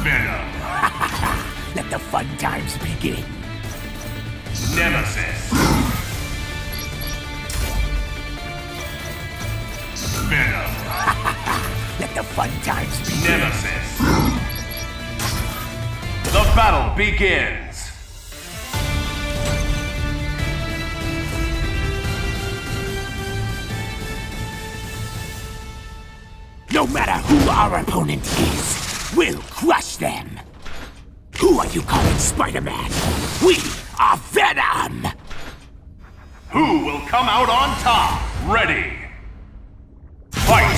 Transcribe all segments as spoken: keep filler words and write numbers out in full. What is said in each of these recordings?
Venom. Let the fun times begin. Nemesis. Venom. Let the fun times begin. Nemesis. The battle begins. No matter who our opponent is, we'll crush them. Who are you calling Spider-Man? We are Venom! Who will come out on top? Ready. Fight!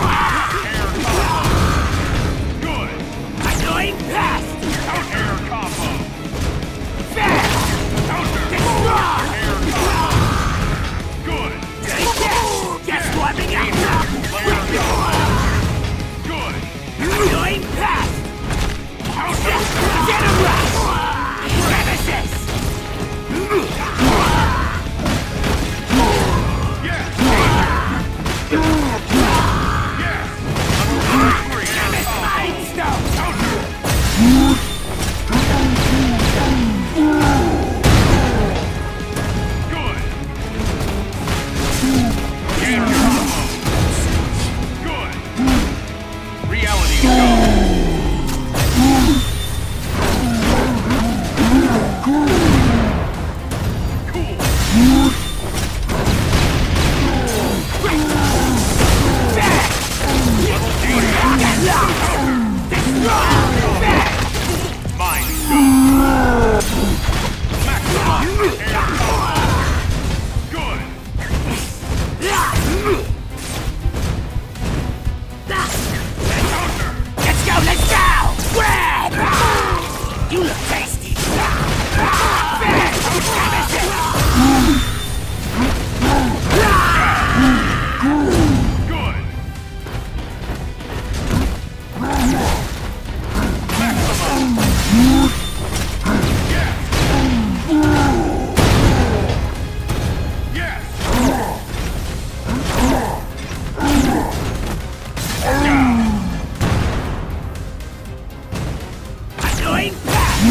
Good. Annoying pest! Counter combo. Fast! Counter. Destroy! Air combo. Good. Take this! Guess what we got? Good. Annoying pest! Counter. Get him right! Nemesis! Yes. Yes. Mind Stone! Counter. Good. Air combo. Good. Reality go. Cool. Mind go. Maximum. Air combo. Good. Counter. Let's go, let's go! Grab! You look tasty! Good. Maximum. Yes. Yes. Down. Annoying pest!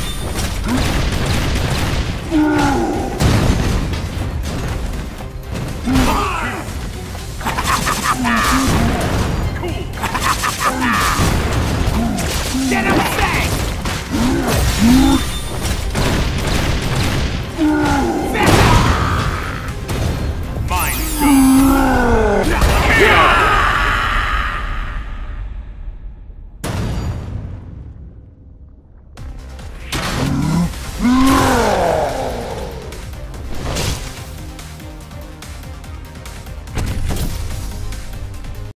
Cool. Get him back!